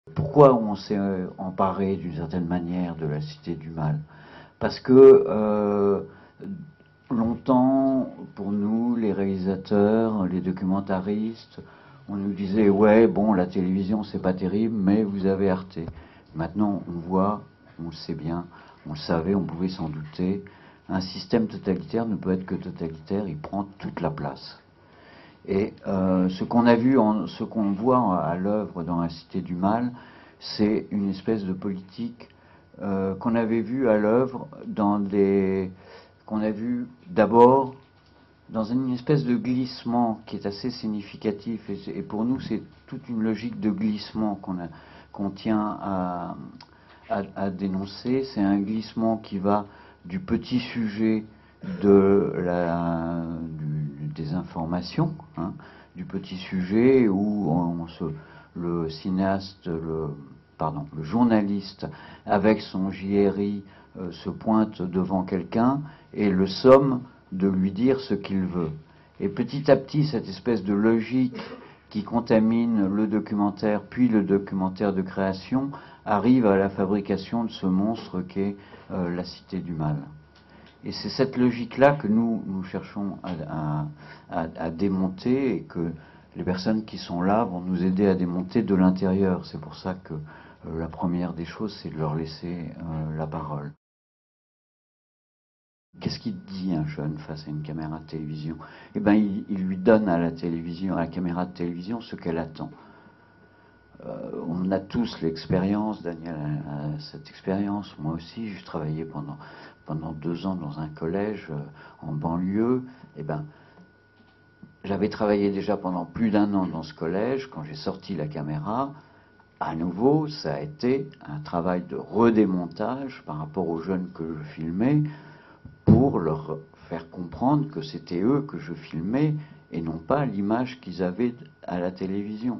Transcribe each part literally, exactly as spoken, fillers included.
Pourquoi on s'est emparé d'une certaine manière de la Cité du Mal? Parce que euh, longtemps, pour nous, les réalisateurs, les documentaristes, on nous disait ouais, bon, la télévision c'est pas terrible, mais vous avez Arte. Maintenant, on voit, on le sait bien, on le savait, on pouvait s'en douter. Un système totalitaire ne peut être que totalitaire, il prend toute la place. Et euh, ce qu'on a vu, en, ce qu'on voit à l'œuvre dans la Cité du Mal, c'est une espèce de politique euh, qu'on avait vu à l'œuvre dans des, qu'on a vu d'abord dans une espèce de glissement qui est assez significatif. Et, et pour nous, c'est toute une logique de glissement qu'on a, qu'on tient à, à, à dénoncer. C'est un glissement qui va du petit sujet de la, du, des informations, hein, du petit sujet où on se, le cinéaste, le, pardon, le journaliste, avec son J R I, euh, se pointe devant quelqu'un et le somme de lui dire ce qu'il veut. Et petit à petit, cette espèce de logique qui contamine le documentaire, puis le documentaire de création, arrive à la fabrication de ce monstre qu'est euh, la Cité du Mal. Et c'est cette logique-là que nous, nous cherchons à, à, à démonter et que les personnes qui sont là vont nous aider à démonter de l'intérieur. C'est pour ça que euh, la première des choses, c'est de leur laisser euh, la parole. Qu'est-ce qu'il dit un jeune face à une caméra de télévision? Eh bien, il, il lui donne à la télévision, à la caméra de télévision, ce qu'elle attend. Euh, on a tous l'expérience, Daniel a, a cette expérience, moi aussi, j'ai travaillé pendant, pendant deux ans dans un collège euh, en banlieue. Eh ben, j'avais travaillé déjà pendant plus d'un an dans ce collège. Quand j'ai sorti la caméra, à nouveau, ça a été un travail de redémontage par rapport aux jeunes que je filmais, pour leur faire comprendre que c'était eux que je filmais et non pas l'image qu'ils avaient à la télévision.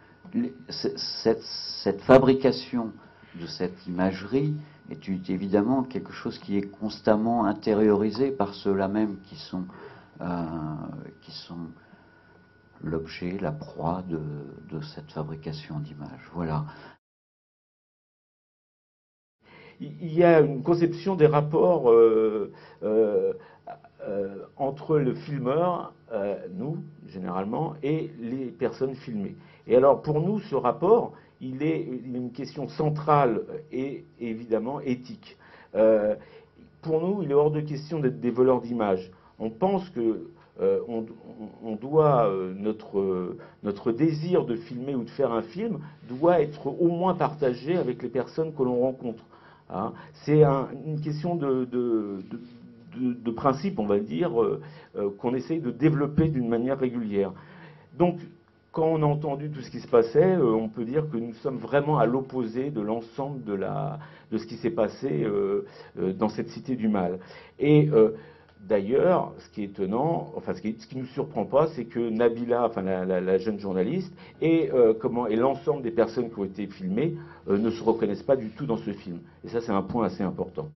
Cette, cette fabrication de cette imagerie est évidemment quelque chose qui est constamment intériorisé par ceux-là même qui sont, euh, qui sont l'objet, la proie de, de cette fabrication d'images. Voilà. Il y a une conception des rapports euh, euh, euh, entre le filmeur, euh, nous généralement, et les personnes filmées. Et alors pour nous, ce rapport, il est une question centrale et évidemment éthique. Euh, pour nous, il est hors de question d'être des voleurs d'images. On pense que euh, on, on, doit euh, notre, euh, notre désir de filmer ou de faire un film doit être au moins partagé avec les personnes que l'on rencontre. Hein. C'est un, une question de, de, de, de, de principe, on va dire, euh, euh, qu'on essaye de développer d'une manière régulière. Donc, quand on a entendu tout ce qui se passait, euh, on peut dire que nous sommes vraiment à l'opposé de l'ensemble de, la, de ce qui s'est passé euh, euh, dans cette Cité du Mal. Et euh, d'ailleurs, ce qui est étonnant, enfin ce qui, ce qui nous surprend pas, c'est que Nabila, enfin la, la, la jeune journaliste, et, euh, comment, et l'ensemble des personnes qui ont été filmées euh, ne se reconnaissent pas du tout dans ce film. Et ça, c'est un point assez important.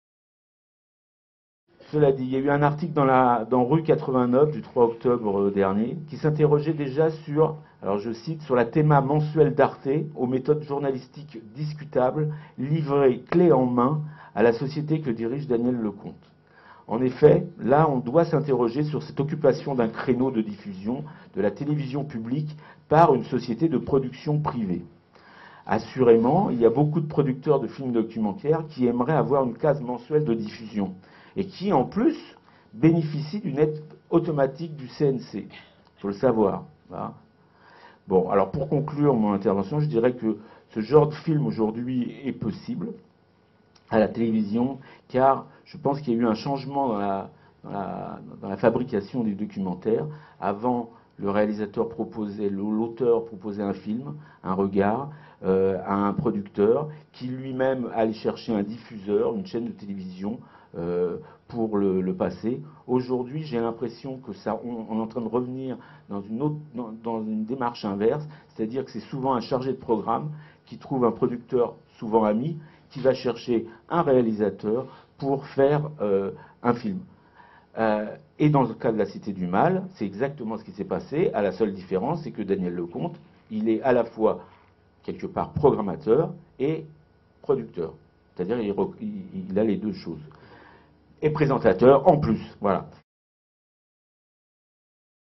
Cela dit, il y a eu un article dans, la, dans Rue quatre-vingt-neuf du trois octobre dernier qui s'interrogeait déjà sur, alors je cite, sur la théma mensuelle d'Arte aux méthodes journalistiques discutables, livrées clé en main à la société que dirige Daniel Lecomte. En effet, là, on doit s'interroger sur cette occupation d'un créneau de diffusion de la télévision publique par une société de production privée. Assurément, il y a beaucoup de producteurs de films documentaires qui aimeraient avoir une case mensuelle de diffusion et qui, en plus, bénéficient d'une aide automatique du C N C. Il faut le savoir. Voilà. Bon, alors pour conclure mon intervention, je dirais que ce genre de film aujourd'hui est possible à la télévision, car je pense qu'il y a eu un changement dans la, dans la, dans la fabrication des documentaires. Avant, le réalisateur proposait, l'auteur proposait un film, un regard, euh, à un producteur qui lui-même allait chercher un diffuseur, une chaîne de télévision euh, pour le, le passer. Aujourd'hui, j'ai l'impression que ça, on, on est en train de revenir dans une, autre, dans, dans une démarche inverse, c'est-à-dire que c'est souvent un chargé de programme qui trouve un producteur, souvent ami, qui va chercher un réalisateur pour faire euh, un film. Euh, et dans le cas de la Cité du Mal, c'est exactement ce qui s'est passé, à la seule différence, c'est que Daniel Lecomte, il est à la fois quelque part programmateur et producteur. C'est-à-dire il, il a les deux choses. Et présentateur en plus, voilà.